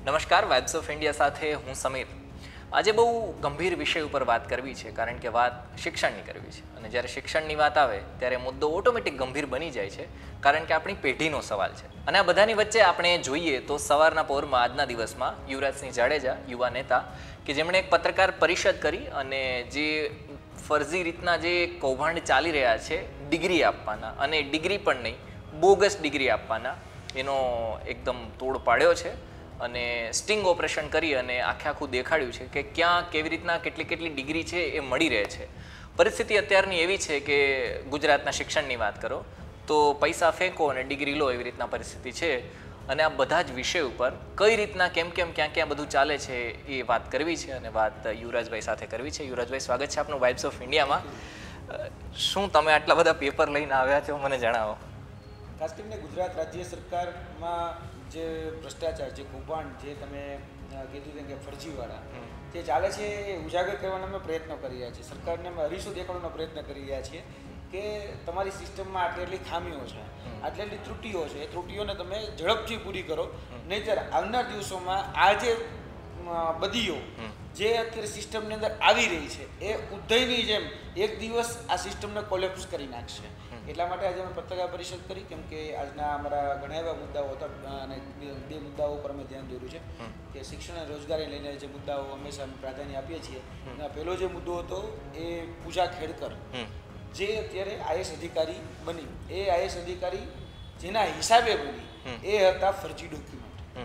નમસ્કાર, vibes of India સાથે હું સમીર. આજે બહુ ગંભીર વિષય ઉપર વાત કરવી છે, કારણ કે વાત શિક્ષણની કરવી છે. અને જ્યારે શિક્ષણની વાત આવે ત્યારે મુદ્દો ઓટોમેટિક ગંભીર બની જાય છે, કારણ કે આપણી પેઢીનો સવાલ છે. અને આ બધાની વચ્ચે આપણે જોઈએ તો સવારના પહોરમાં આજના દિવસમાં યુવરાજસિંહ જાડેજા, યુવા નેતા, કે જેમણે એક પત્રકાર પરિષદ કરી અને જે ફરજી રીતના જે કૌભાંડ ચાલી રહ્યા છે ડિગ્રી આપવાના, અને ડિગ્રી પણ નહીં, બોગસ ડિગ્રી આપવાના, એનો એકદમ તોડ પાડ્યો છે. અને સ્ટિંગ ઓપરેશન કરી અને આખું દેખાડ્યું છે કે ક્યાં કેવી રીતના કેટલી ડિગ્રી છે એ મળી રહે છે. પરિસ્થિતિ અત્યારની એવી છે કે ગુજરાતના શિક્ષણની વાત કરો તો પૈસા ફેંકો અને ડિગ્રી લો, એવી રીતના પરિસ્થિતિ છે. અને આ બધા જ વિષય ઉપર કઈ રીતના ક્યાં બધું ચાલે છે એ વાત કરવી છે, અને વાત યુવરાજભાઈ સાથે કરવી છે. યુવરાજભાઈ, સ્વાગત છે આપનું વાઇબ્સ ઓફ ઇન્ડિયામાં. શું તમે આટલા બધા પેપર લઈને આવ્યા છો, મને જણાવો. ખાસ કરીને ગુજરાત રાજ્ય સરકારમાં જે ભ્રષ્ટાચાર, જે કૌભાંડ, જે તમે કીધું તેમ કે ફરજીવાળા જે ચાલે છે એ ઉજાગર કરવાનો અમે પ્રયત્ન કરી રહ્યા છીએ. સરકારને અમે અરીસો દેખાડવાનો પ્રયત્ન કરી રહ્યા છીએ કે તમારી સિસ્ટમમાં આટલી ખામીઓ છે, આટલી ત્રુટીઓ છે, એ ત્રુટીઓને તમે ઝડપથી પૂરી કરો. નહીંતર આવનાર દિવસોમાં આ જે બદીઓ જે અત્યારે સિસ્ટમની અંદર આવી રહી છે એ ઉદયની જેમ એક દિવસ આ સિસ્ટમને કોલેપ્સ કરી નાખશે. એટલા માટે આજે અમે પત્રકાર પરિષદ કરી, કેમ કે આજના અમારા ઘણા એવા મુદ્દાઓ હતા અને બે મુદ્દાઓ પર અમે ધ્યાન દોર્યું છે કે શિક્ષણ અને રોજગારી લઈને જે મુદ્દાઓ હંમેશા અમે પ્રાધાન્ય આપીએ છીએ. એમાં પહેલો જે મુદ્દો હતો એ પૂજા ખેડકર, જે અત્યારે આઈએસ અધિકારી બની, એ આઈએસ અધિકારી જેના હિસાબે બની એ હતા ફરજી ડોક્યુમેન્ટ.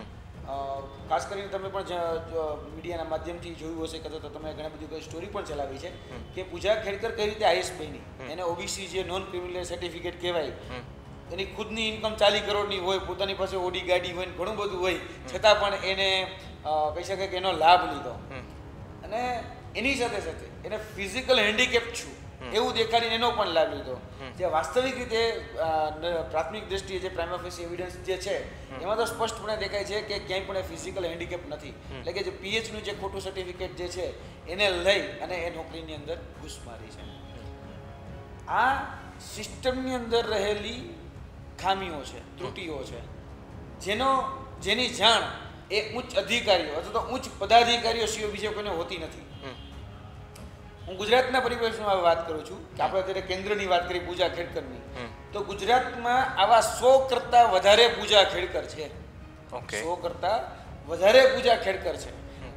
ખાસ કરીને તમે પણ મીડિયાના માધ્યમથી જોયું હશે કે તો તમે ઘણી બધી સ્ટોરી પણ ચલાવી છે કે પૂજા ખેડકર કઈ રીતે આઈએસ બની. એને ઓબીસી જે નોન ક્રિમિનલ સર્ટિફિકેટ કહેવાય, એની ખુદની ઇન્કમ 40 કરોડની હોય, પોતાની પાસે ઓડી ગાડી હોય, ઘણું બધું હોય, છતાં પણ એને કહી શકાય કે એનો લાભ લીધો. અને એની સાથે સાથે એને ફિઝિકલ હેન્ડીકેપ છું એવું દેખાડીને એનો પણ લાભ લીધો. જે વાસ્તવિક રીતે પ્રાથમિક દ્રષ્ટિએ જે પ્રાઇમા ફેસી એવિડન્સ જે છે એમાં તો સ્પષ્ટપણે દેખાય છે કે ક્યાંય પણ ફિઝિકલ હેન્ડીકેપ નથી. એટલે કે જે પીએચનું જે ખોટું સર્ટિફિકેટ જે છે એને લઈ અને એ નોકરીની અંદર ઘૂસ મારી છે. આ સિસ્ટમની અંદર રહેલી ખામીઓ છે, ત્રુટીઓ છે, જેની જાણ એ ઉચ્ચ અધિકારીઓ અથવા તો ઉચ્ચ પદાધિકારીઓ સિવાય બીજે કોઈને હોતી નથી. હું ગુજરાતના પરિપ્રેક્ષમાં વાત કરું છું કે આપણે અત્યારે કેન્દ્રની વાત કરી પૂજા ખેડકરની, તો ગુજરાતમાં આવા 100 કરતા વધારે પૂજા ખેડકર છે. 100 કરતા વધારે પૂજા ખેડકર છે,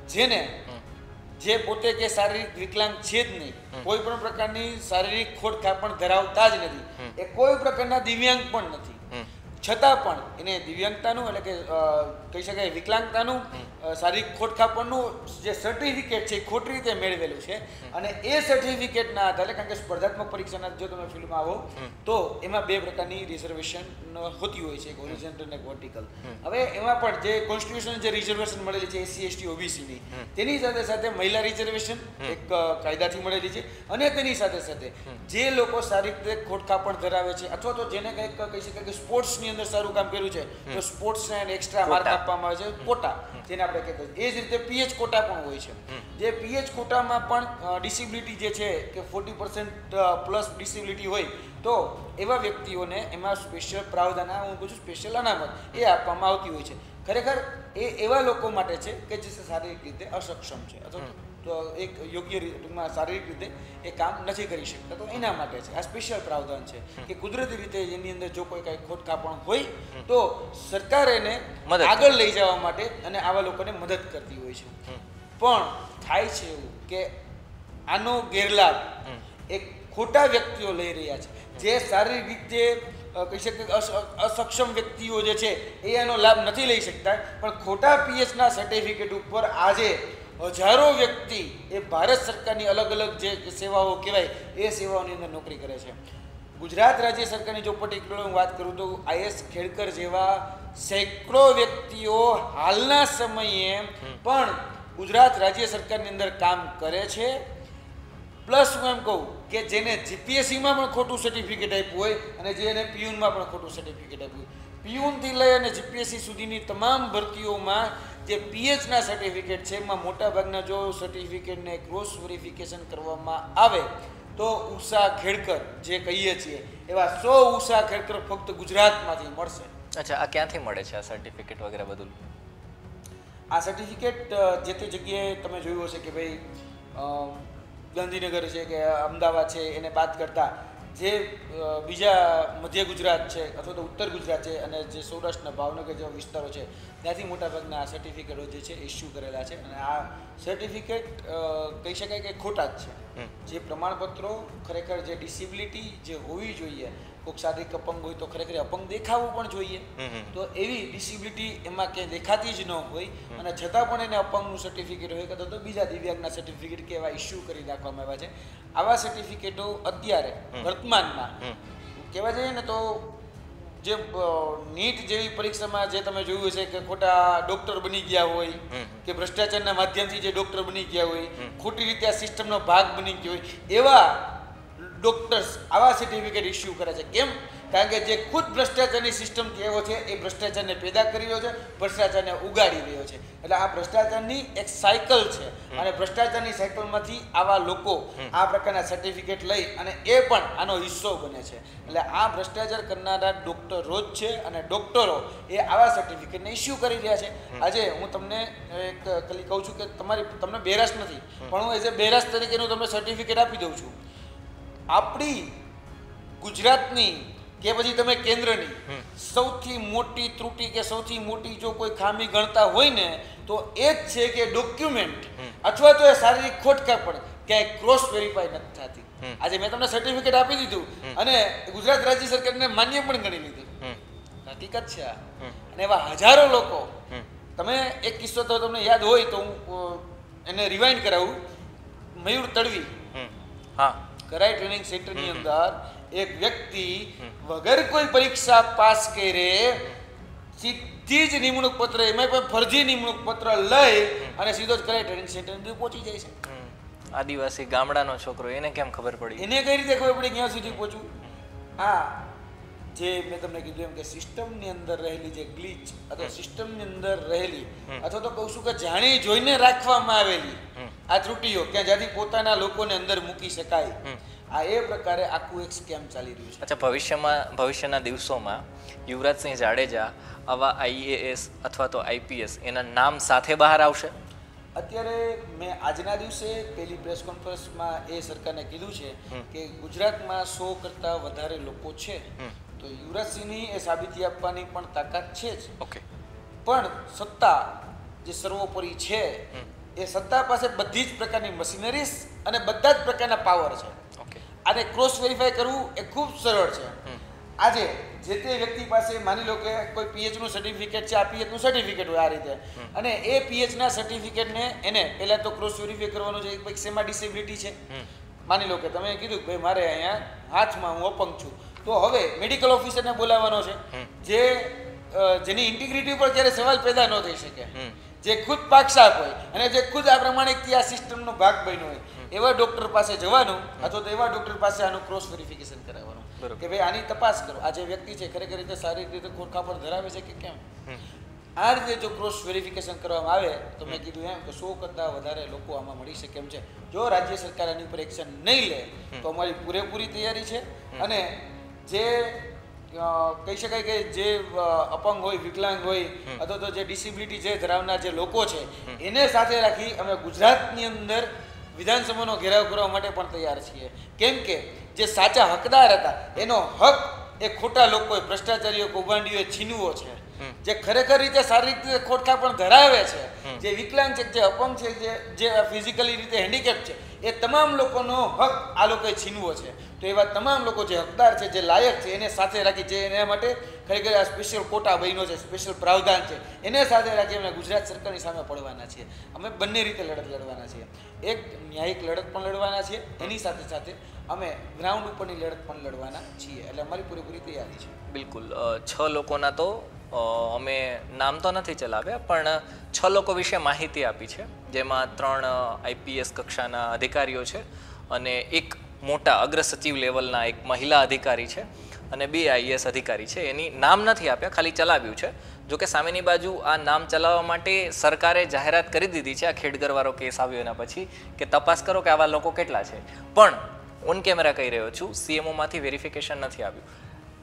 જે પોતે કે શારીરિક વિકલાંગ છે જ નહીં, કોઈ પણ પ્રકારની શારીરિક ખોટ ખાપણ ધરાવતા જ નથી, એ કોઈ પ્રકારના દિવ્યાંગ પણ નથી, છતાં પણ એને દિવ્યાંગતાનું એટલે કે કહી શકાય વિકલાંગતાનું શારીરિક ખોટખાપણનું જે સર્ટિફિકેટ છે એ ખોટી રીતે મેળવેલું છે. અને એ સર્ટિફિકેટના આધારે, કારણ કે સ્પર્ધાત્મક પરીક્ષાના જો તમે ફિલ્ડમાં આવો તો એમાં 2 પ્રકારની રિઝર્વેશન હોતી હોય છે, એક હોરિઝોન્ટલ અને એક વર્ટિકલ. હવે એમાં પણ જે કોન્સ્ટિટ્યુશન જે રિઝર્વેશન મળેલી છે એસસી એસટી ઓબીસીની, તેની સાથે સાથે મહિલા રિઝર્વેશન એક કાયદાથી મળેલી છે. અને તેની સાથે સાથે જે લોકો શારીરિક રીતે ખોટખાપણ ધરાવે છે અથવા તો જેને કંઈક કહી શકાય કે સ્પોર્ટ્સની અંદર સારું કામ કર્યું છે તો સ્પોર્ટ્સને એક્સ્ટ્રા માર્ક આપવામાં આવે છે, કોટા જેને આપણે કહેતા. એ જ રીતે પીએચ કોટા પણ હોય છે. જે પીએચ કોટામાં પણ ડિસેબિલિટી જે છે કે 40% પ્લસ ડિસેબિલિટી હોય તો એવા વ્યક્તિઓને એમાં સ્પેશિયલ પ્રાવધાન, હું કહું છું સ્પેશિયલ અનામત, એ આપવામાં આવતી હોય છે. ખરેખર એ એવા લોકો માટે છે કે જે શારીરિક રીતે અસક્ષમ છે અથવા તો એક યોગ્ય ટૂંકમાં શારીરિક રીતે એ કામ નથી કરી શકતા, તો એના માટે છે આ સ્પેશિયલ પ્રાવધાન છે કે કુદરતી રીતે એની અંદર જો કોઈ કાંઈ ખોટખાપણ હોય તો સરકાર એને આગળ લઈ જવા માટે અને આવા લોકોને મદદ કરતી હોય છે. પણ થાય છે એવું કે આનો ગેરલાભ એક ખોટા વ્યક્તિઓ લઈ રહ્યા છે, જે શારીરિક રીતે કહી શકાય અસક્ષમ વ્યક્તિઓ જે છે એ એનો લાભ નથી લઈ શકતા, પણ ખોટા પીએચના સર્ટિફિકેટ ઉપર આજે હજારો વ્યક્તિ એ ભારત સરકારની અલગ અલગ જે સેવાઓ કહેવાય એ સેવાઓની અંદર નોકરી કરે છે. ગુજરાત રાજ્ય સરકારની જો પર્ટિક્યુલર હું વાત કરું તો આઈએસ ખેડકર જેવા સેંકડો વ્યક્તિઓ હાલના સમયે પણ ગુજરાત રાજ્ય સરકારની અંદર કામ કરે છે. પ્લસ હું એમ કહું કે જેને જીપીએસસીમાં પણ ખોટું સર્ટિફિકેટ આપ્યું હોય અને જેને પીયુનમાં પણ ખોટું સર્ટિફિકેટ આપ્યું હોય, પીયુનથી લઈ અને જીપીએસસી સુધીની તમામ ભરતીઓમાં જે પીએચના સર્ટિફિકેટ છે એમાં મોટાભાગના જો સર્ટિફિકેટને ક્રોસ વેરિફિકેશન કરવામાં આવે તો ઉષા ખેડકર જે કહીએ છીએ એવા 100 ઉષા ખેડકર ફક્ત ગુજરાતમાંથી મળશે. અચ્છા, આ ક્યાંથી મળે છે આ સર્ટિફિકેટ વગેરે બધું? આ સર્ટિફિકેટ જે તે જગ્યાએ તમે જોયું હશે કે ભાઈ ગાંધીનગર છે કે અમદાવાદ છે એને બાદ કરતાં જે બીજા મધ્ય ગુજરાત છે અથવા તો ઉત્તર ગુજરાત છે અને જે સૌરાષ્ટ્રના ભાવનગર જેવા વિસ્તારો છે ત્યાંથી મોટાભાગના આ સર્ટિફિકેટો જે છે ઇસ્યુ કરેલા છે અને આ સર્ટિફિકેટ કહી શકાય કે ખોટા જ છે. જે પ્રમાણપત્રો ખરેખર જે ડિસેબિલિટી જે હોવી જોઈએ, કોઈક શારીરિક અપંગ હોય તો ખરેખર અપંગ દેખાવું પણ જોઈએ, તો એવી ડિસેબિલિટી એમાં ક્યાંય દેખાતી જ ન હોય અને છતાં પણ એને અપંગનું સર્ટિફિકેટ હોય કે તો બીજા દિવ્યાંગના સર્ટિફિકેટ કે એવા ઇસ્યુ કરી રાખવામાં આવ્યા છે. આવા સર્ટિફિકેટો અત્યારે વર્તમાનમાં કહેવા જઈએ ને તો જે નીટ જેવી પરીક્ષામાં જે તમે જોયું છે કે ખોટા ડોક્ટર બની ગયા હોય કે ભ્રષ્ટાચારના માધ્યમથી જે ડોક્ટર બની ગયા હોય, ખોટી રીતે આ સિસ્ટમનો ભાગ બની ગયો હોય, એવા ડોક્ટર્સ આવા સર્ટિફિકેટ ઇસ્યુ કરે છે. કેમ? કારણ કે જે ખુદ ભ્રષ્ટાચારની સિસ્ટમથી એવો છે એ ભ્રષ્ટાચારને પેદા કરી રહ્યો છે, ભ્રષ્ટાચારને ઉગાડી રહ્યો છે. એટલે આ ભ્રષ્ટાચારની એક સાયકલ છે અને ભ્રષ્ટાચારની સાયકલમાંથી આવા લોકો આ પ્રકારના સર્ટિફિકેટ લઈ અને એ પણ આનો હિસ્સો બને છે. એટલે આ ભ્રષ્ટાચાર કરનારા ડોક્ટરો જ છે અને ડોક્ટરો એ આવા સર્ટિફિકેટને ઇસ્યુ કરી રહ્યા છે. આજે હું તમને એક ખાલી કહું છું કે તમને બેરાશ નથી, પણ હું એઝ એ બેરાશ તરીકેનું તમને સર્ટિફિકેટ આપી દઉં છું. આપણી ગુજરાતની કે પછી તમે કેન્દ્રની સૌથી મોટી ત્રુટિ કે સૌથી મોટી જો કોઈ ખામી ગણતા હોય ને તો એ જ છે કે ડોક્યુમેન્ટ અથવા તો એ શારીરિક ખોટખાપ પણ ક્યાંય ક્રોસ વેરીફાઈ નથી થતી. આજે મેં તમને સર્ટિફિકેટ આપી દીધું અને ગુજરાત રાજ્ય સરકારને માન્ય પણ ગણી લીધું. હકીકત છે આ. અને એવા હજારો લોકો, તમે એક કિસ્સો તો તમને યાદ હોય તો હું એને રિવાઇન્ડ કરાવું. મયુર તડવી કરાઈ ટ્રેનિંગ સેન્ટરની અંદર એક વ્યક્તિ વગર કોઈ પરીક્ષા પાસ કરે સીધી જ નિમણૂક પત્ર, એમાં પણ ફરજી નિમણૂક પત્ર લઈ અને સીધો જ કરાઈ ટ્રેનિંગ સેન્ટર અંદર પહોંચી જાય છે. આદિવાસી ગામડાનો છોકરો, એને કેમ ખબર પડી? એને કઈ રીતે ખબર પડી ક્યાં સુધી પહોંચવું? હા, જે મેં તમને કીધું એમ કે સિસ્ટમની અંદર રહેલી જે ગ્લિચ અથવા સિસ્ટમની અંદર રહેલી અથવા તો કહું છું કે જાણી જોઈને રાખવામાં આવેલી આ ત્રુટીઓ કે જ્યાંથી પોતાના લોકોને અંદર મૂકી શકાય, આ એ પ્રકારે આખું એક સ્કેમ ચાલી રહ્યું છે. અચ્છા, ભવિષ્યના દિવસોમાં યુવરાજસિંહ જાડેજા આવા IAS અથવા તો IPS એના નામ સાથે બહાર આવશે? અત્યારે મેં આજના દિવસે પહેલી પ્રેસ કોન્ફરન્સમાં એ સરકારને કીધું છે કે ગુજરાતમાં 100 કરતાં વધારે લોકો છે, તો યુવરાજસિંહની એ સાબિતી આપવાની પણ તાકાત છે જ. ઓકે. પણ સત્તા જે સર્વોપરી છે એ સત્તા પાસે બધી જ પ્રકારની મશીનરીઝ અને બધા જ પ્રકારના પાવર છે. ઓકે. આને ક્રોસ વેરીફાઈ કરવું એ ખૂબ સરળ છે. આજે જે તે વ્યક્તિ પાસે માની લો કે કોઈ PHનું સર્ટિફિકેટ છે, આ PHનું સર્ટિફિકેટ હોય આ રીતે, અને એ PHના સર્ટિફિકેટને એને પહેલાં તો ક્રોસ વેરીફાઈ કરવાનું છે કે શેમાં ડિસેબિલિટી છે. માની લો કે તમે કીધું કે ભાઈ મારે અહીંયા હાથમાં હું અપંગ છું, તો હવે મેડિકલ ઓફિસરને બોલાવવાનો છે જેની ઇન્ટિગ્રિટી ઉપર ક્યારે સવાલ પેદા ન થઈ શકે, જે ખુદ પાકસાપ હોય અને જે ખુદ આ પ્રમાણિકથી આ સિસ્ટમનો ભાગ બન્યો હોય, એવા ડૉક્ટર પાસે જવાનું અથવા તો એવા ડૉક્ટર પાસે આનું ક્રોસ વેરિફિકેશન કરાવવાનું કે ભાઈ આની તપાસ કરો, આ જે વ્યક્તિ છે ખરેખર રીતે શારીરિક રીતે ખોટખાપણ ધરાવે છે કે કેમ. આ રીતે જો ક્રોસ વેરિફિકેશન કરવામાં આવે તો મેં કીધું એમ કે 100 કરતાં વધારે લોકો આમાં મળી શકે એમ છે. જો રાજ્ય સરકાર આની ઉપર એક્શન નહીં લે તો અમારી પૂરેપૂરી તૈયારી છે. અને જે કહી શકાય કે જે અપંગ હોય, વિકલાંગ હોય અથવા તો જે ડિસેબિલિટી જે ધરાવનાર જે લોકો છે એને સાથે રાખી અમે ગુજરાતની અંદર વિધાનસભાનો ઘેરાવ કરવા માટે પણ તૈયાર છીએ. કેમ કે જે સાચા હકદાર હતા એનો હક એ ખોટા લોકોએ, ભ્રષ્ટાચારીઓ, કૌભાંડીઓએ છીનવો છે. જે ખરેખર રીતે શારીરિક રીતે ખોટખાપણ ધરાવે છે, જે વિકલાંગ છે, જે અપંગ છે, જે ફિઝિકલી રીતે હેન્ડીકેપ છે, એ તમામ લોકોનો હક આ લોકોએ છીનવો છે. તો એવા તમામ લોકો જે હકદાર છે, જે લાયક છે, એને સાથે રાખી, જે એના માટે ખરેખર આ સ્પેશિયલ કોટા બન્યો છે, સ્પેશિયલ પ્રાવધાન છે, એને સાથે રાખી અમે ગુજરાત સરકારની સામે પડવાના છીએ. અમે બંને રીતે લડત લડવાના છીએ. એક ન્યાયિક લડત પણ લડવાના છીએ, એની સાથે સાથે અમે ગ્રાઉન્ડ ઉપરની લડત પણ લડવાના છીએ. એટલે અમારી પૂરેપૂરી તૈયારી છે. બિલકુલ. 6 લોકોના તો અમે નામ તો નથી ચલાવ્યા, પણ 6 લોકો વિશે માહિતી આપી છે, જેમાં 3 IPS કક્ષાના અધિકારીઓ છે અને એક મોટા અગ્ર સચિવ લેવલના એક મહિલા અધિકારી છે અને 2 IAS અધિકારી છે. એની નામ નથી આપ્યા, ખાલી ચલાવ્યું છે. જોકે સામેની બાજુ આ નામ ચલાવવા માટે સરકારે જાહેરાત કરી દીધી છે આ ખેડગરવાળો કેસ આવ્યો એના પછી કે તપાસ કરો કે આવા લોકો કેટલા છે. પણ ઓન કેમેરા કહી રહ્યો છું, CMOમાંથી વેરિફિકેશન નથી આવ્યું.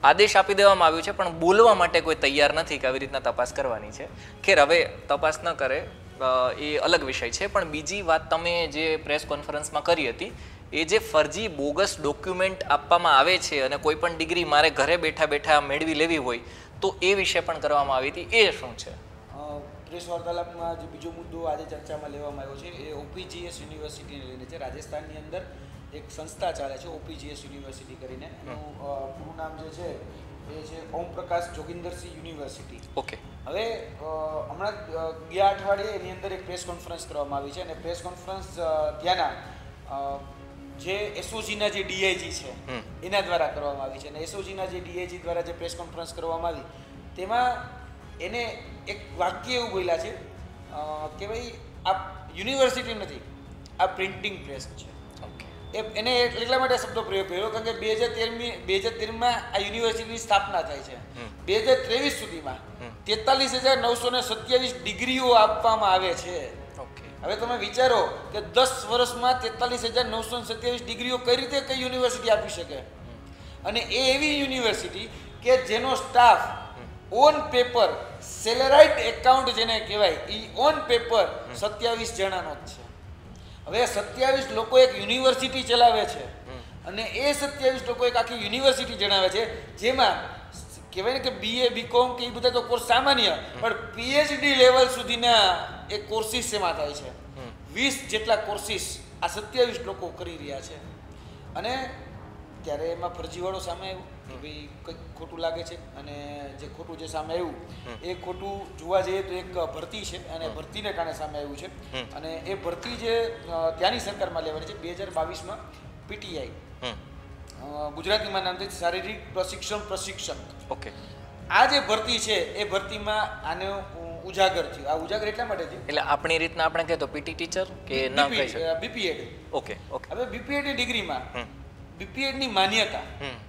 આદેશ આપી દેવામાં આવ્યો છે પણ બોલવા માટે કોઈ તૈયાર નથી કે આવી રીતના તપાસ કરવાની છે. ખેર હવે તપાસ ન કરે એ અલગ વિષય છે, પણ બીજી વાત તમે જે પ્રેસ કોન્ફરન્સમાં કરી હતી એ જે ફરજી બોગસ ડોક્યુમેન્ટ આપવામાં આવે છે અને કોઈ પણ ડિગ્રી મારે ઘરે બેઠા બેઠા મેળવી લેવી હોય તો એ વિશે પણ કરવામાં આવી હતી, એ શું છે? પ્રેસ વાર્તાલાપમાં જે બીજો મુદ્દો આજે ચર્ચામાં લેવામાં આવ્યો છે એ OPGS યુનિવર્સિટીને લઈને છે. રાજસ્થાનની અંદર એક સંસ્થા ચાલે છે OPGS યુનિવર્સિટી કરીને, એનું પૂરું નામ જે છે એ છે ઓમ પ્રકાશ જોગિંદરસિંહ યુનિવર્સિટી. ઓકે. હવે હમણાં ગયા અઠવાડિયે એની અંદર એક પ્રેસ કોન્ફરન્સ કરવામાં આવી છે અને પ્રેસ કોન્ફરન્સ ત્યાંના જે એસઓજીના જે ડીઆઈજી છે એના દ્વારા કરવામાં આવી છે અને એસઓજીના જે ડીઆઈજી દ્વારા જે પ્રેસ કોન્ફરન્સ કરવામાં આવી તેમાં એને એક વાક્ય એવું બોલ્યા છે કે ભાઈ આ યુનિવર્સિટી નથી, આ પ્રિન્ટિંગ પ્રેસ છે. એને એટલા માટે શબ્દો પ્રયોગ કર્યો કારણ કે 2013માં આ યુનિવર્સિટીની સ્થાપના થાય છે. 2023 સુધીમાં 43,927 ડિગ્રીઓ આપવામાં આવે છે. હવે તમે વિચારો કે 10 વર્ષમાં 43,927 ડિગ્રીઓ કઈ રીતે કઈ યુનિવર્સિટી આપી શકે? અને એ એવી યુનિવર્સિટી કે જેનો સ્ટાફ ઓન પેપર સેલેરાઇટ એકાઉન્ટ જેને કહેવાય એ ઓન પેપર 27 જણાનો જ છે. હવે 27 લોકો એક યુનિવર્સિટી ચલાવે છે અને એ 27 લોકો એક આખી યુનિવર્સિટી જણાવે છે જેમાં કહેવાય ને કે BA BCom કે એ બધા તો કોર્સ સામાન્ય, પણ PhD લેવલ સુધીના એ કોર્સિસ એમાં થાય છે. 20 જેટલા કોર્સિસ આ 27 લોકો કરી રહ્યા છે. અને ત્યારે એમાં ફરજીવાળો સામે આવ્યું કે ભાઈ કંઈક ખોટું લાગે છે અને જે ખોટું જે સામે આવ્યું એ ખોટું જોવા જઈએ તો એક ભરતી છે અને ભરતીને કારણે સામે આવ્યું છે. અને એ ભરતી જે ત્યાંની સરકારમાં લેવાની છે 2022માં PTI ગુજરાતીમાં નામ છે શારીરિક પ્રશિક્ષક. ઓકે. આ જે ભરતી છે એ ભરતીમાં આને ઉજાગર થયું. આ ઉજાગર એટલા માટે થયું એટલે આપણી રીતના આપણે કહે તો પીટી ટીચર કે ના કહી શકે BPEd. ઓકે. હવે BPEd ડિગ્રીમાં BPEd ની માન્યતા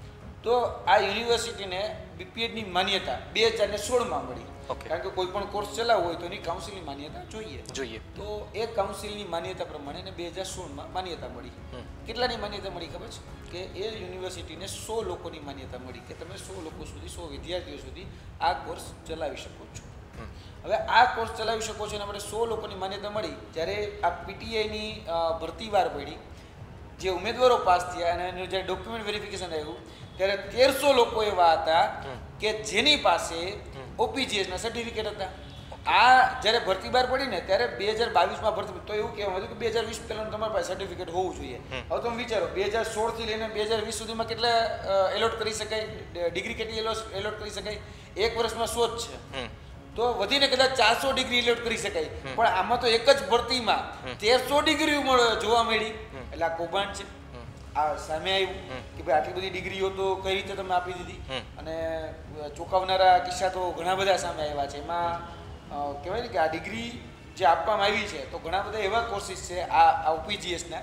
તો આ યુનિવર્સિટીને BPEd ની માન્યતા 2016માં મળી. કારણ કે કોઈ પણ કોર્સ ચલાવવો હોય તો એની કાઉન્સિલની માન્યતા જોઈએ. તો એ કાઉન્સિલની માન્યતા પ્રમાણે એને 2016માં માન્યતા મળી. કેટલાની માન્યતા મળી ખબર છે? કે એ યુનિવર્સિટીને 100 લોકોની માન્યતા મળી કે તમે 100 લોકો સુધી 100 વિદ્યાર્થીઓ સુધી આ કોર્સ ચલાવી શકો છો. હવે આ કોર્સ ચલાવી શકો છો એના માટે 100 લોકોની માન્યતા મળી. જ્યારે આ PTIની ભરતી વાર પડી, જે ઉમેદવારો પાસ થયા અને એનું જ્યારે ડોક્યુમેન્ટ વેરિફિકેશન આવ્યું ત્યારે 1300 લોકો એવા હતા કે જેની પાસે OPGSના સર્ટિફિકેટ હતા. આ જ્યારે ભરતી બહાર પડી ને ત્યારે 2022માં ભરતી તો એવું કહેવામાં હતું કે 2020 પહેલાં તમારી પાસે સર્ટિફિકેટ હોવું જોઈએ. હવે તમે વિચારો 2016થી લઈને 2020 સુધીમાં કેટલા એલોટ કરી શકાય, ડિગ્રી કેટલી એલોટ કરી શકાય? એક વર્ષમાં 100 જ છે તો વધીને કદાચ 400 ડિગ્રી એલોટ કરી શકાય. પણ આમાં તો એક જ ભરતીમાં 1300 ડિગ્રી જોવા મળી. એટલે આ કૌભાંડ છે. આ સામે આવ્યું કે ભાઈ આટલી બધી ડિગ્રીઓ તો કઈ રીતે તમે આપી દીધી. અને ચોંકાવનારા કિસ્સા તો ઘણા બધા સામે આવ્યા છે. એમાં કહેવાય ને કે આ ડિગ્રી જે આપવામાં આવી છે તો ઘણા બધા એવા કોર્સિસ છે આ OPGSના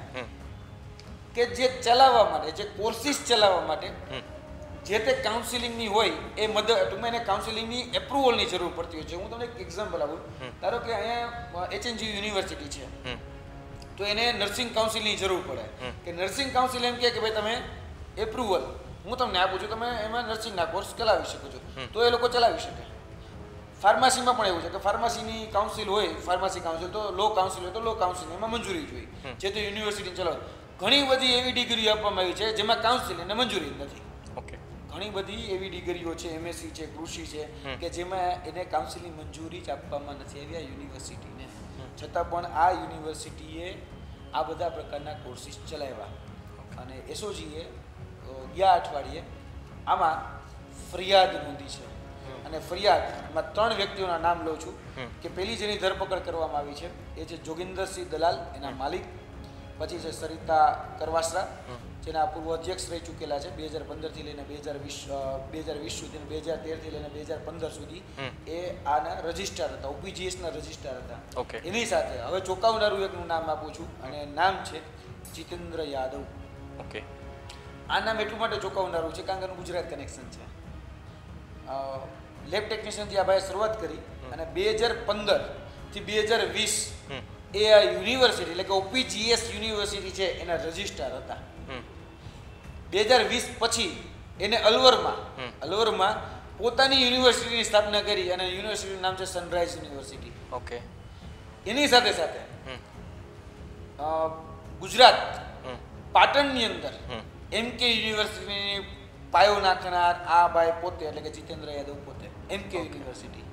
કે જે ચલાવવા માટે, જે કોર્સિસ ચલાવવા માટે જે તે કાઉન્સિલિંગની હોય એ ટૂંકમાં એને કાઉન્સિલિંગની એપ્રુવલની જરૂર પડતી હોય છે. હું તમને એક એક્ઝામ્પલ આપું. ધારો કે અહીંયા HNG યુનિવર્સિટી છે તો એને નર્સિંગ કાઉન્સિલની જરૂર પડે કે નર્સિંગ કાઉન્સિલ એમ કહે કે ભાઈ તમે એપ્રુવલ હું તમને આપું છું, તમે એમાં નર્સિંગના કોર્સ ચલાવી શકો છો, તો એ લોકો ચલાવી શકે. ફાર્મસીમાં પણ એવું છે કે ફાર્મસીની કાઉન્સિલ હોય, ફાર્મસી કાઉન્સિલ તો લો કાઉન્સિલ હોય તો લો કાઉન્સિલ એમાં મંજૂરી જોઈએ જે તે યુનિવર્સિટી ચલાવે. ઘણી બધી એવી ડિગ્રીઓ આપવામાં આવી છે જેમાં કાઉન્સિલ એને મંજૂરી નથી. ઘણી બધી એવી ડિગ્રીઓ છે, MSc છે, કૃષિ છે કે જેમાં એને કાઉન્સિલની મંજૂરી જ આપવામાં નથી આવી આ યુનિવર્સિટીને. છતાં પણ આ યુનિવર્સિટીએ આ બધા પ્રકારના કોર્સિસ ચલાવ્યા અને એસઓજીએ ગયા અઠવાડિયે આમાં ફરિયાદ નોંધી છે. અને ફરિયાદમાં 3 વ્યક્તિઓના નામ લઉં છું કે પહેલી જેની ધરપકડ કરવામાં આવી છે એ છે જોગિંદરસિંહ દલાલ, એના માલિક. પછી છે સરિતા કરવાસરા, જેના પૂર્વ અધ્યક્ષ રહી ચૂકેલા છે 2015થી લઈને 2020 સુધી, 2013થી લઈને 2015 સુધી એ આના રજિસ્ટ્રાર હતા, OPGSના રજિસ્ટ્રાર હતા. એની સાથે હવે ચોંકાવનારું એકનું નામ આપું છું અને નામ છે જીતેન્દ્ર યાદવ. આ નામ એટલું માટે ચોંકાવનારું છે કારણ કે એનું ગુજરાત કનેક્શન છે. લેબ ટેકનિશિયનથી આ ભાઈએ શરૂઆત કરી અને 2015થી 2020 એ આ યુનિવર્સિટી એટલે કે OPGS યુનિવર્સિટી છે એના રજિસ્ટ્રાર હતા. 2020 પછી એને અલવરમાં પોતાની યુનિવર્સિટીની સ્થાપના કરી અને યુનિવર્સિટીનું નામ છે સનરાઈઝ યુનિવર્સિટી. ઓકે. એની સાથે સાથે ગુજરાત પાટણની અંદર MK યુનિવર્સિટીની પાયો નાખનાર આ ભાઈ પોતે, એટલે કે જીતેન્દ્ર યાદવ પોતે. MK યુનિવર્સિટી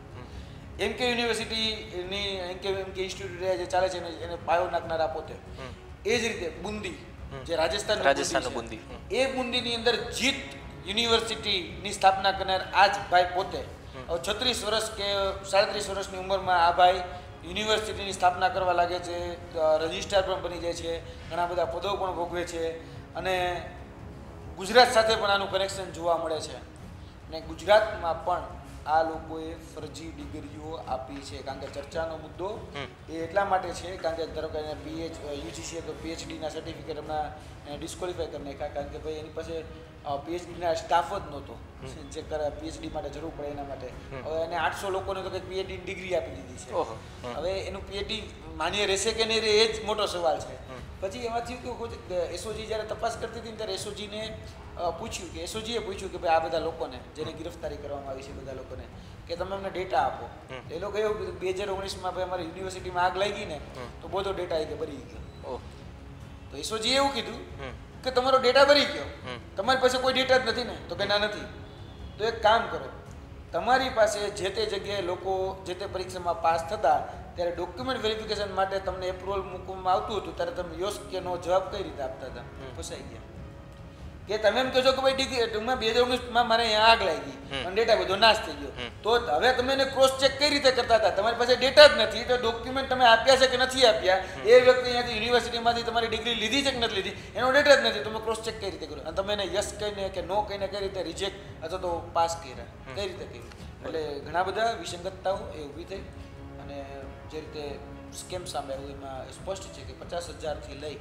MK ઇન્સ્ટિટ્યૂટ જે ચાલે છે એને પાયો નાખનાર આ પોતે. એ જ રીતે બુંદી, જે રાજસ્થાનનું બુંદી, એ બુંદીની અંદર જીત યુનિવર્સિટીની સ્થાપના કરનાર આ જ ભાઈ પોતે 36 વર્ષ કે 37 વર્ષની ઉંમરમાં આ ભાઈ યુનિવર્સિટીની સ્થાપના કરવા લાગે છે. રજિસ્ટ્રાર પણ બની જાય છે, ઘણા બધા પદો પણ ભોગવે છે અને ગુજરાત સાથે પણ આનું કનેક્શન જોવા મળે છે. અને ગુજરાતમાં પણ આ લોકોએ ફરજી ડિગ્રીઓ આપી છે. કારણ કે ચર્ચાનો મુદ્દો એ એટલા માટે છે કારણ કે ધારો કે UGC તો PhDના સર્ટિફિકેટ હમણાં ડિસ્કોલિફાય કરી નાખ્યા, કારણ કે ભાઈ એની પાસે PhDના સ્ટાફ જ નહોતો જે PhD માટે જરૂર પડે એના માટે. હવે એને 800 લોકોને તો કંઈક PhD ડિગ્રી આપી દીધી છે. હવે એનું PhD માન્ય રહેશે કે નહીં રહે એ જ મોટો સવાલ છે. પછી એમાં થયું કે SOG જ્યારે તપાસ કરતી હતી ત્યારે SOGને પૂછ્યું કે SOGએ પૂછ્યું કે ભાઈ આ બધા લોકોને જેને ગિરફ્તારી કરવામાં આવી છે બધા લોકોને કે તમે અમને ડેટા આપો. એ લોકો એવું કીધું 2019માં ભાઈ અમારી યુનિવર્સિટીમાં આગ લાગી ને તો બધો ડેટા કે ભરી ગયો. તો SOGએ એવું કીધું કે તમારો ડેટા ભરી ગયો, તમારી પાસે કોઈ ડેટા જ નથી ને? તો કે ના નથી. તો એક કામ કરો, તમારી પાસે જે તે જગ્યાએ લોકો જે તે પરીક્ષામાં પાસ થતા ત્યારે ડોક્યુમેન્ટ વેરિફિકેશન માટે તમને એપ્રુવલ મૂકવામાં આવતું હતું ત્યારે તમે યસ કે નો જવાબ કઈ રીતે આપતા હતા? ફસાઈ ગયા. કે તમે એમ કહો છો કે ભાઈ ડિગ્રી 2019માં મારે અહીંયા આગ લાગી અને ડેટા બધો નાશ થઈ ગયો, તો હવે તમે એને ક્રોસ ચેક કઈ રીતે કરતા હતા? તમારી પાસે ડેટા જ નથી તો ડોક્યુમેન્ટ તમે આપ્યા છે કે નથી આપ્યા, એ વ્યક્તિ અહીંયાથી યુનિવર્સિટીમાંથી તમારી ડિગ્રી લીધી છે કે નથી લીધી એનો ડેટા જ નથી, તમે ક્રોસ ચેક કઈ રીતે કરો? અને તમે એને યસ કહીને કે નો કહીને કઈ રીતે રિજેક્ટ અથવા તો પાસ કર્યા, કઈ રીતે કર્યું? એટલે ઘણા બધા વિસંગતતાઓ એ ઊભી થઈ અને જે રીતે સ્કેમ સામે આવ્યું એમાં સ્પષ્ટ છે કે 50,000થી લઈ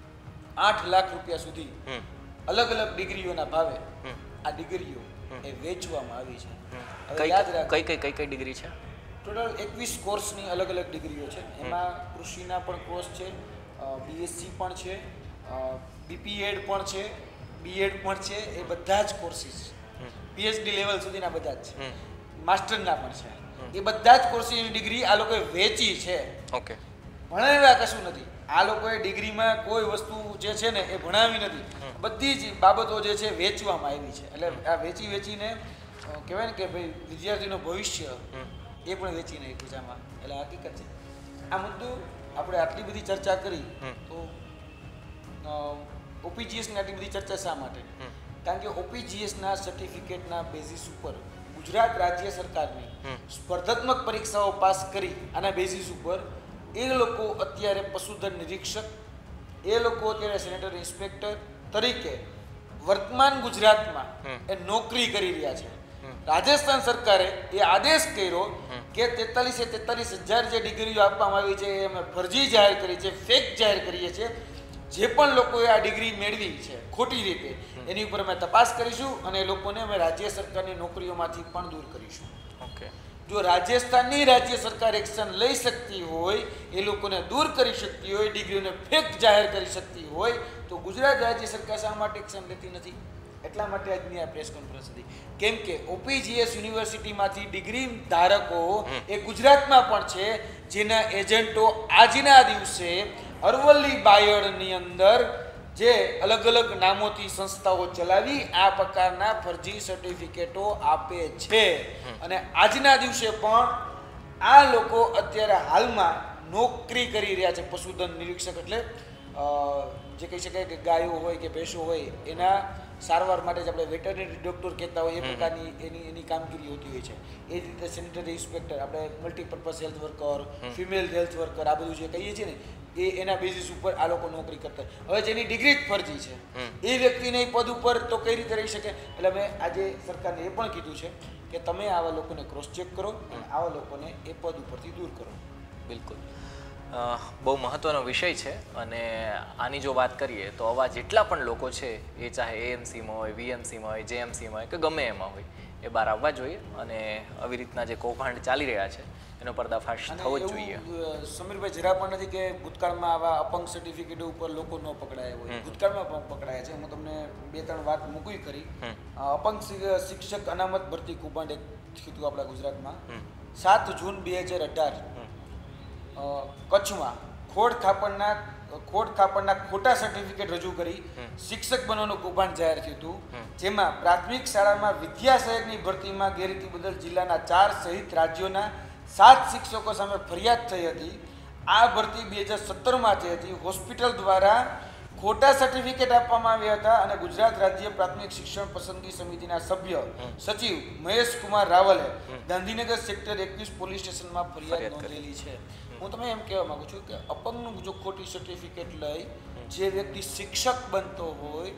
8 લાખ રૂપિયા સુધી અલગ અલગ ડિગ્રીઓના ભાવે આ ડિગ્રીઓ એ વેચવામાં આવી છે. હવે યાદ રાખો કઈ ડિગ્રી છે? ટોટલ 21 કોર્સની અલગ અલગ ડિગ્રીઓ છે. એમાં કૃષિના પણ કોર્સ છે, BSc પણ છે, BPEd પણ છે, BEd પણ છે. એ બધા જ કોર્સીસ PhD લેવલ સુધીના બધા જ છે, માસ્ટરના પણ છે. એ બધા જ કોર્સની ડિગ્રી આ લોકોએ વેચી છે. ઓકે. ભણાવ્યા કશું નથી. આ લોકોએ ડિગ્રીમાં કોઈ વસ્તુ જે છે ને એ ભણાવી નથી. બધી જ બાબતો જે છે વેચવામાં આવી છે. એટલે આ વેચીને કહેવાય ને કે ભાઈ વિદ્યાર્થીનું ભવિષ્ય એ પણ વેચી નાખ્યું છે આમાં. એટલે હકીકત છે. આ મુદ્દો આપણે આટલી બધી ચર્ચા કરી તો OPGSની આટલી બધી ચર્ચા શા માટે? કારણ કે OPGSના સર્ટિફિકેટના બેઝિસ ઉપર ગુજરાત રાજ્ય સરકારની સ્પર્ધાત્મક પરીક્ષાઓ પાસ કરી આના બેઝિસ ઉપર એ લોકો અત્યારે પશુધન નિરીક્ષક, એ લોકો અત્યારે સેનેટરી ઇન્સ્પેક્ટર તરીકે વર્તમાન ગુજરાતમાં એ નોકરી કરી રહ્યા છે. રાજસ્થાન સરકારે એ આદેશ કર્યો કે 43,000 જે ડિગ્રીઓ આપવામાં આવી છે એ અમે ફરજી જાહેર કરી છે, ફેક જાહેર કરીએ છીએ. જે પણ લોકોએ આ ડિગ્રી મેળવી છે ખોટી રીતે એની ઉપર અમે તપાસ કરીશું અને એ લોકોને અમે રાજ્ય સરકારની નોકરીઓમાંથી પણ દૂર કરીશું. ઓકે. જો રાજસ્થાનની રાજ્ય સરકાર એક્શન લઈ શકતી હોય, એ લોકોને દૂર કરી શકતી હોય, ડિગ્રીઓને ફેક જાહેર કરી શકતી હોય તો ગુજરાત રાજ્ય સરકાર શા માટે એક્શન લેતી નથી? એટલા માટે આજની આ પ્રેસ કોન્ફરન્સ હતી. કેમ કે OPGS યુનિવર્સિટીમાંથી ડિગ્રી ધારકો એ ગુજરાતમાં પણ છે, જેના એજન્ટો આજના દિવસે અરવલ્લી બાયડની અંદર જે અલગ અલગ નામોથી સંસ્થાઓ ચલાવી આ પ્રકારના ફરજી સર્ટિફિકેટો આપે છે. અને આજના દિવસે પણ આ લોકો અત્યારે હાલમાં નોકરી કરી રહ્યા છે. પશુધન નિરીક્ષક એટલે જે કહી શકાય કે ગાયો હોય કે ભેંસો હોય એના સારવાર માટે જ આપણે વેટરનરી ડૉક્ટર કહેતા હોય એ પ્રકારની એની કામગીરી હોતી હોય છે. એ જ રીતે સેનેટરી ઇન્સ્પેક્ટર, આપણે multipurpose health worker, female health worker, આ બધું જે કહીએ છીએ ને એ એના બેઝિસ ઉપર આ લોકો નોકરી કરતા. હવે જેની ડિગ્રી જ ફરજી છે એ વ્યક્તિને પદ ઉપર તો કઈ રીતે રહી શકે? એટલે મેં આજે સરકારને એ પણ કીધું છે કે તમે આવા લોકોને ક્રોસ ચેક કરો અને આવા લોકોને એ પદ ઉપરથી દૂર કરો. બિલકુલ. બહુ મહત્ત્વનો વિષય છે અને આની જો વાત કરીએ તો આવા જેટલા પણ લોકો છે એ ચાહે AMCમાં હોય, VMCમાં હોય, JMCમાં હોય કે ગમે એમાં હોય એ બહાર આવવા જોઈએ અને આવી રીતના જે કૌભાંડ ચાલી રહ્યા છે એનો પર્દાફાશ અને થવો જ એવું, જોઈએ. સમીરભાઈ જરા પણ નથી કે ભૂતકાળમાં આવા અપંગ સર્ટિફિકેટ ઉપર લોકો ન પકડાયા હોય. ભૂતકાળમાં પણ પકડાયા છે. હું તમને 2-3 વાત મૂકી કરી. અપંગ શિક્ષક અનામત ભરતી કૌભાંડ એક થયું હતું આપણા ગુજરાતમાં 7 જૂન 2018 કચ્છમાં ખોડ ખાપણના ખોટા સર્ટિફિકેટ રજૂ કરી શિક્ષક બનવાનું કૌભાંડ જાહેર થયું હતું. જેમાં પ્રાથમિક શાળામાં વિદ્યા સહાયકની ભરતીમાં ગેરરીતિ બદલ જિલ્લાના 4 સહિત રાજ્યોના 7 શિક્ષકો સામે ફરિયાદ થઈ હતી. આ ભરતી 2017માં થઈ હતી. હોસ્પિટલ દ્વારા ખોટા સર્ટિફિકેટ આપવામાં આવ્યા હતા અને ગુજરાત રાજ્ય પ્રાથમિક શિક્ષણ પસંદગી સમિતિના સભ્ય સચિવ મહેશ કુમાર રાવલે ગાંધીનગર સેક્ટર 21 પોલીસ સ્ટેશનમાં ફરિયાદ નોંધેલી છે. હું તમને એમ કહેવા માંગુ છું કે અપંગનું જો ખોટી સર્ટિફિકેટ લઈ જે વ્યક્તિ શિક્ષક બનતો હોય,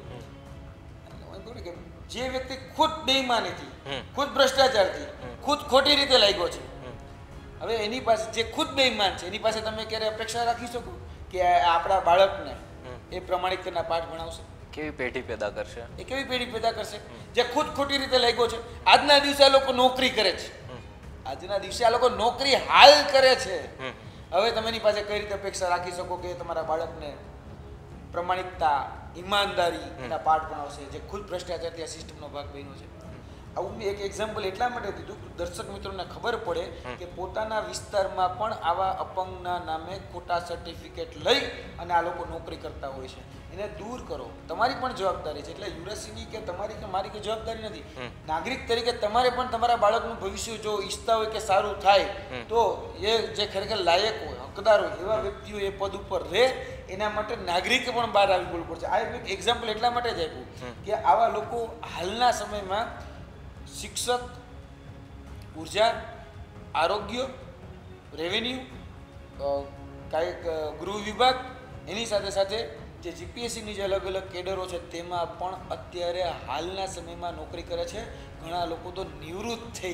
જે વ્યક્તિ ખુદ બેઈમાનીથી, ખુદ ભ્રષ્ટાચારથી, ખુદ ખોટી રીતે લાગ્યો છે, હવે એની પાસે જે ખુદ બેઈમાન છે એની પાસે તમે ક્યારે અપેક્ષા રાખી શકો કે આપણા બાળકને એ પ્રમાણિકતાના પાઠ ભણાવશે? કેવી પેઢી પેદા કરશે? એ કેવી પેઢી પેદા કરશે જે ખુદ ખોટી રીતે લાગ્યો છે? આજના દિવસે આ લોકો નોકરી કરે છે, આજના દિવસે આ લોકો નોકરી હાલ કરે છે. હવે તમે એની પાસે કઈ રીતે અપેક્ષા રાખી શકો કે તમારા બાળકને પ્રમાણિકતા, ઈમાનદારી એના પાઠ ભણાવશે જે ખુદ ભ્રષ્ટાચારથી આ સિસ્ટમનો ભાગ બન્યો છે? આવું મેં એક એક્ઝામ્પલ એટલા માટે દીધું કે દર્શક મિત્રોને ખબર પડે કે પોતાના વિસ્તારમાં પણ આવા અપંગના નામે ખોટા સર્ટિફિકેટ લઈ અને આ લોકો નોકરી કરતા હોય છે. એને દૂર કરો. તમારી પણ જવાબદારી છે. એટલે યુવરાજસિંહની કે તમારી કે મારી કે જવાબદારી નથી. નાગરિક તરીકે તમારે પણ તમારા બાળકનું ભવિષ્ય જો ઈચ્છતા હોય કે સારું થાય તો એ જે ખરેખર લાયક હોય, હકદાર હોય એવા વ્યક્તિઓ એ પદ ઉપર રહે, એના માટે નાગરિકે પણ બહાર આવી બોલવું પડશે. આ એક એક્ઝામ્પલ એટલા માટે જ આપ્યું કે આવા લોકો હાલના સમયમાં શિક્ષક, ઉર્જા, આરોગ્ય, રેવન્યુ, કાંઈક ગૃહ વિભાગ, એની સાથે સાથે જે જીપીએસસીની જે અલગ અલગ કેડરો છે તેમાં પણ અત્યારે હાલના સમયમાં નોકરી કરે છે. ઘણા લોકો તો નિવૃત્ત થઈ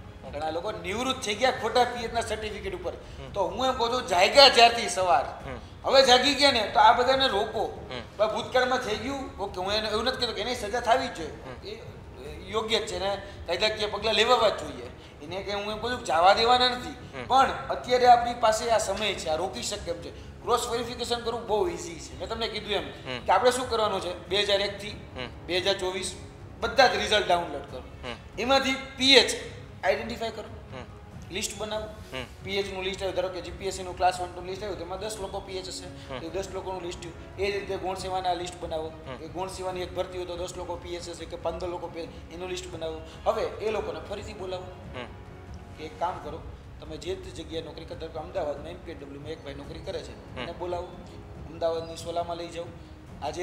ગયા ખોટા પીએચના સર્ટિફિકેટ ઉપર. તો હું એમ કહું છું જાગ્યા જ્યારથી સવાર, હવે જાગી ગયા ને તો આ બધાને રોકો. ભૂતકાળમાં થઈ ગયું ઓકે, હું એને એવું નથી કહેતો કે એની સજા થવી જ જોઈએ, એ યોગ્ય જ છે ને કાયદાકીય પગલાં લેવા જ જોઈએ. એને કે હું એમ કહું છું જવા દેવાના નથી, પણ અત્યારે આપણી પાસે આ સમય છે, આ રોકી શકે એમ છે. ક્રોસ વેરિફિકેશન કરવું બહુ ઇઝી છે. મેં તમને કીધું એમ કે આપણે શું કરવાનું છે, 2001 થી 2024 બધા જ રિઝલ્ટ ડાઉનલોડ કરો, એમાંથી પીએચ આઈડેન્ટિફાઈ કરો, લિસ્ટ બનાવો. પીએચનું લિસ્ટ આવ્યું, ધારો કે જીપીએસસીનું ક્લાસ 1 નું લિસ્ટ આવ્યું, તેમાં 10 લોકો પીએચ હશે તો 10 લોકોનું લિસ્ટ થયું. એ રીતે ગૌણ સેવાના લિસ્ટ બનાવો. એ ગૌણ સેવાની એક ભરતી હોય તો 10 લોકો પીએચ હશે કે 15 લોકો એનું લિસ્ટ બનાવો. હવે એ લોકોને ફરીથી બોલાવો કે એક કામ કરો, તમે જે તે જગ્યાએ નોકરી કરતા, અમદાવાદમાં એમપીડબ્લ્યુમાં એક ભાઈ નોકરી કરે છે એને બોલાવો, અમદાવાદની સોલામાં લઈ જાઓ. આજે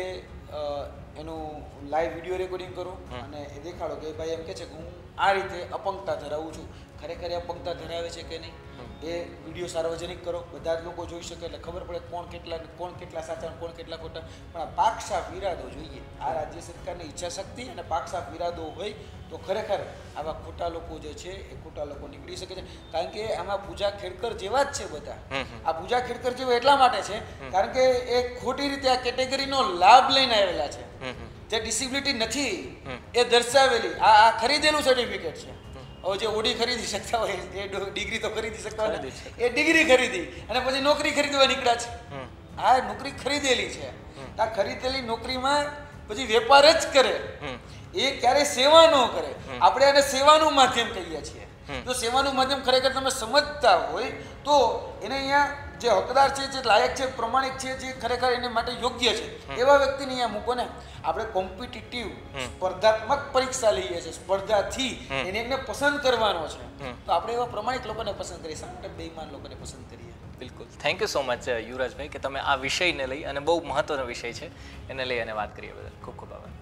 એનું લાઈવ વિડીયો રેકોર્ડિંગ કરો અને એ દેખાડો કે ભાઈ એમ કહે છે કે હું આ રીતે અપંગતા ધરાવું છું. ખરેખર એ અપંગતા ધરાવે છે કે નહીં એ વિડીયો સાર્વજનિક કરો, બધા જ લોકો જોઈ શકે એટલે ખબર પડે કોણ કેટલા સાચા કોણ કેટલા ખોટા. પણ આ પાકસાફ ઈરાદો જોઈએ. આ રાજ્ય સરકારની ઈચ્છા શક્તિ અને પાકસાફ ઈરાદો હોય તો ખરેખર આવા ખોટા લોકો જે છે એ ખોટા લોકો નીકળી શકે છે. કારણ કે આમાં પૂજા ખેડકર જેવા જ છે બધા. આ પૂજા ખેડકર જેવા એટલા માટે છે કારણ કે એ ખોટી રીતે આ કેટેગરીનો લાભ લઈને આવેલા છે. જે ડિસેબિલિટી નથી એ દર્શાવેલી આ ખરીદેલું સર્ટિફિકેટ છે. હવે જે ઓડી ખરીદી શકતા હોય એ ડિગ્રી તો ખરીદી શકતા હોય, એ ડિગ્રી ખરીદી અને પછી નોકરી ખરીદવા નીકળ્યા છે. આ નોકરી ખરીદેલી છે. આ ખરીદેલી નોકરીમાં પછી વેપાર જ કરે, એ ક્યારેય સેવા ન કરે. આપણે આને સેવાનું માધ્યમ કહીએ છીએ. જો સેવાનું માધ્યમ ખરેખર તમે સમજતા હોય તો એને અહીંયા જે હકદાર છે, જે લાયક છે, પ્રમાણિક છે, જે ખરેખર એને માટે યોગ્ય છે એવા વ્યક્તિને અહીંયા મૂકો ને. આપણે કોમ્પિટિટિવ સ્પર્ધાત્મક પરીક્ષા લઈએ છીએ, સ્પર્ધાથી એને પસંદ કરવાનો છે તો આપણે એવા પ્રમાણિક લોકોને પસંદ કરીએ, સામે બેઈમાન લોકોને પસંદ કરીએ. બિલકુલ. થેન્ક યુ સો મચ યુવરાજભાઈ કે તમે આ વિષયને લઈ અને બહુ મહત્વનો વિષય છે એને લઈ અને વાત કરીએ બદલ ખૂબ ખૂબ આભાર.